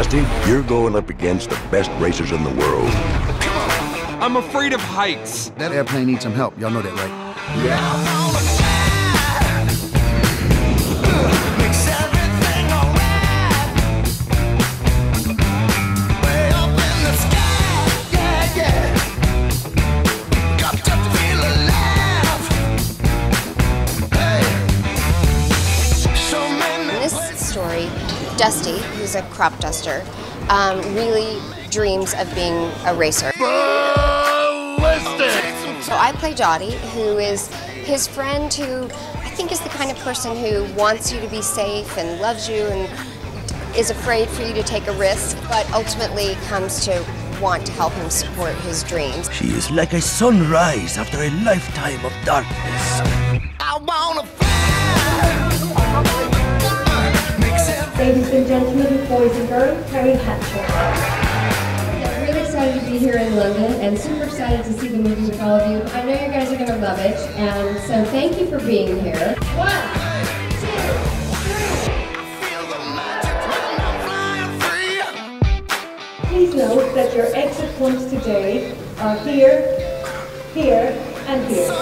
Dusty, you're going up against the best racers in the world. I'm afraid of heights. That airplane needs some help. Y'all know that, right? Story, Dusty, who's a crop duster, really dreams of being a racer. Ballistic! So I play Dottie, who is his friend who I think is the kind of person who wants you to be safe and loves you and is afraid for you to take a risk, but ultimately comes to want to help him support his dreams. She is like a sunrise after a lifetime of darkness. I wanna fly. Ladies and gentlemen, boys and girls, Terry Hatchett. I'm really excited to be here in London and super excited to see the movie with all of you. I know you guys are going to love it, and so thank you for being here. 1, 2, 3. Please note that your exit points today are here, here, and here.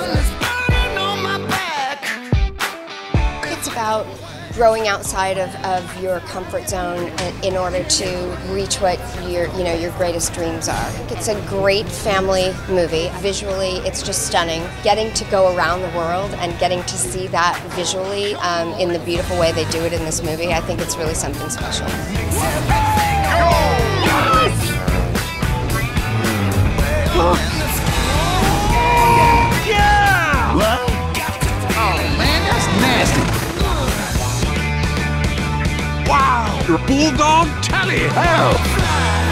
It's about growing outside of your comfort zone in order to reach what your greatest dreams are. It's a great family movie. Visually, it's just stunning. Getting to go around the world and getting to see that visually in the beautiful way they do it in this movie, I think it's really something special. Yeah! What? Oh, man, that's nasty. Wow! Bulldog tally! Hell!